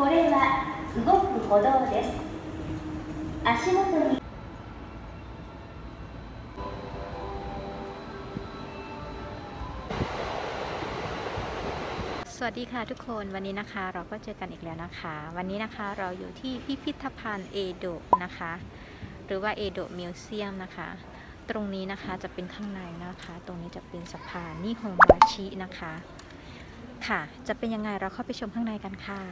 これは動く歩道です。足元にสวัสดีค่ะทุกคนวันนี้นะคะเราก็เจอกันอีกแล้วนะคะวันนี้นะคะเราอยู่ที่พิพิธภัณฑ์เอโดะนะคะหรือว่าเอโดะมิวเซียมนะคะตรงนี้นะคะจะเป็นข้างในนะคะตรงนี้จะเป็นสะพานนิโฮมาชินะคะค่ะจะเป็นยังไงเราเข้าไปชมข้างในกันค่ะ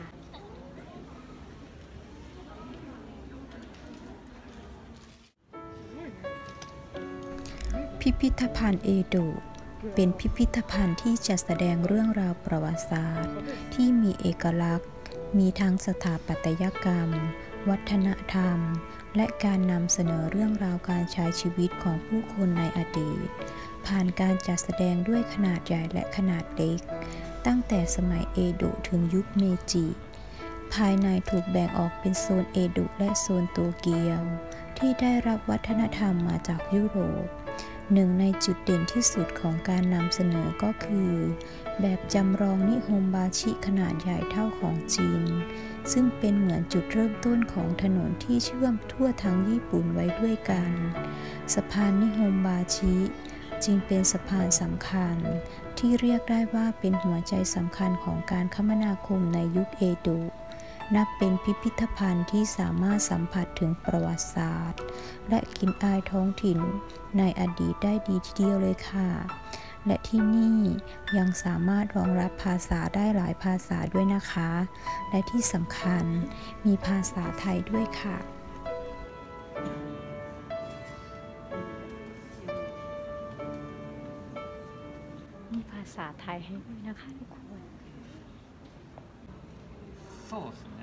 พิพิธภัณฑ์เอโดะเป็นพิพิธภัณฑ์ที่จัดแสดงเรื่องราวประวัติศาสตร์ที่มีเอกลักษณ์มีทั้งสถาปัตยกรรมวัฒนธรรมและการนำเสนอเรื่องราวการใช้ชีวิตของผู้คนในอดีตผ่านการจัดแสดงด้วยขนาดใหญ่และขนาดเล็กตั้งแต่สมัยเอโดะถึงยุคเมจิภายในถูกแบ่งออกเป็นโซนเอโดะและโซนโตเกียวที่ได้รับวัฒนธรรมมาจากยุโรปหนึ่งในจุดเด่นที่สุดของการนำเสนอก็คือแบบจำลองนิโฮมบาชิขนาดใหญ่เท่าของจริงซึ่งเป็นเหมือนจุดเริ่มต้นของถนนที่เชื่อมทั่วทั้งญี่ปุ่นไว้ด้วยกันสะพานนิโฮมบาชิจึงเป็นสะพานสำคัญที่เรียกได้ว่าเป็นหัวใจสำคัญของการคมนาคมในยุคเอโดะนับเป็นพิพิธภัณฑ์ที่สามารถสัมผัสถึงประวัติศาสตร์และกลิ่นอายท้องถิ่นในอดีตได้ดีทีเดียวเลยค่ะและที่นี่ยังสามารถรองรับภาษาได้หลายภาษาด้วยนะคะและที่สำคัญมีภาษาไทยด้วยค่ะมีภาษาไทยให้ด้วยนะคะทุกคนそうですね。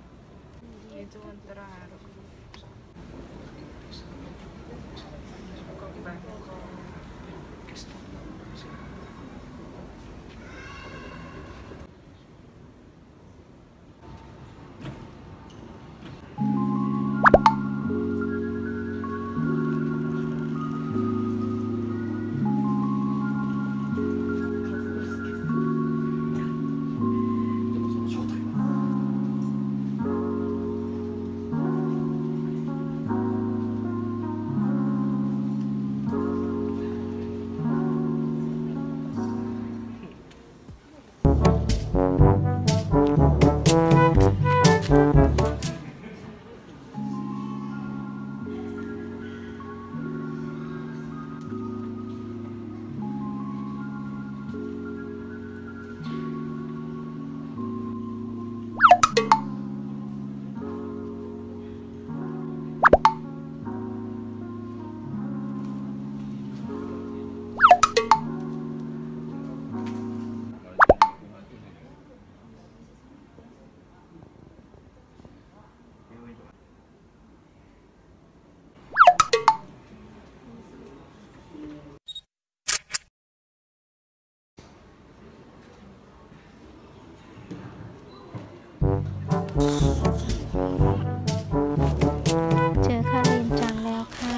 เจอค่ะเลนจังแล้วค่ะ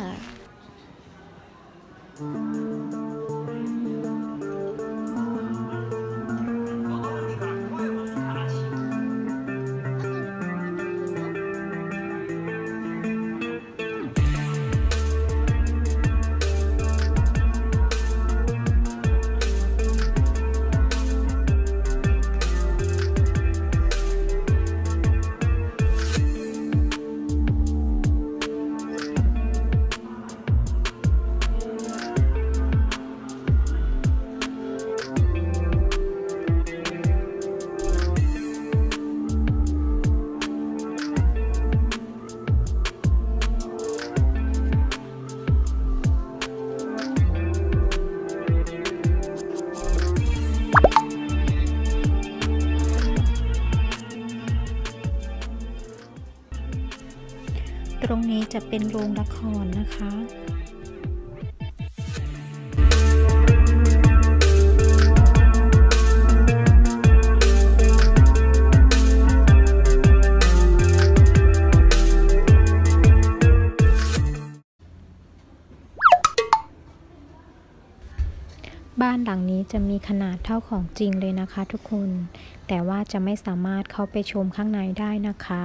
ตรงนี้จะเป็นโรงละครนะคะบ้านหลังนี้จะมีขนาดเท่าของจริงเลยนะคะทุกคนแต่ว่าจะไม่สามารถเข้าไปชมข้างในได้นะคะ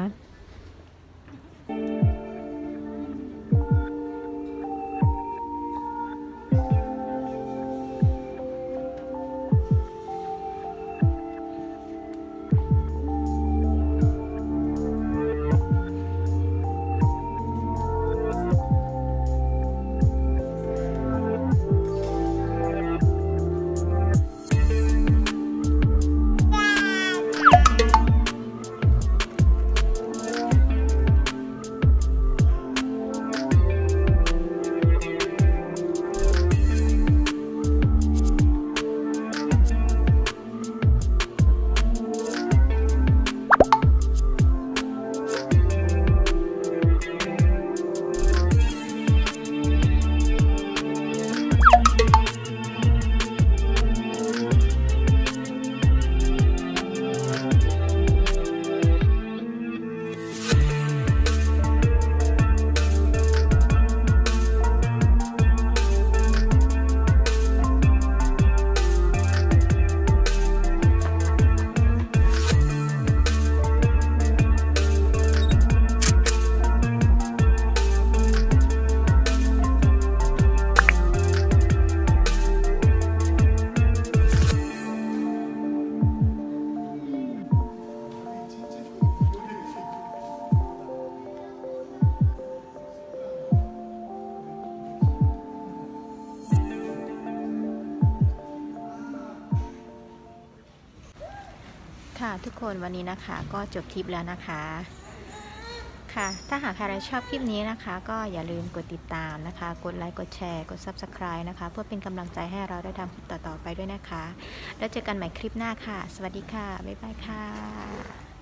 ค่ะทุกคนวันนี้นะคะก็จบทริปแล้วนะคะค่ะถ้าหากใครชอบคลิปนี้นะคะก็อย่าลืมกดติดตามนะคะกดไลค์กดแชร์กด Subscribe นะคะเพื่อเป็นกำลังใจให้เราได้ทำคลิปต่อๆไปด้วยนะคะแล้วเจอกันใหม่คลิปหน้าค่ะสวัสดีค่ะบ๊ายบายค่ะ